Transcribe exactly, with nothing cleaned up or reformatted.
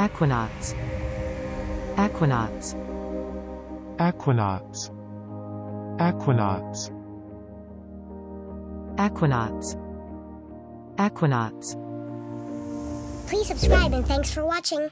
aquanauts, aquanauts, aquanauts, aquanauts, aquanauts, aquanauts. Please subscribe and thanks for watching.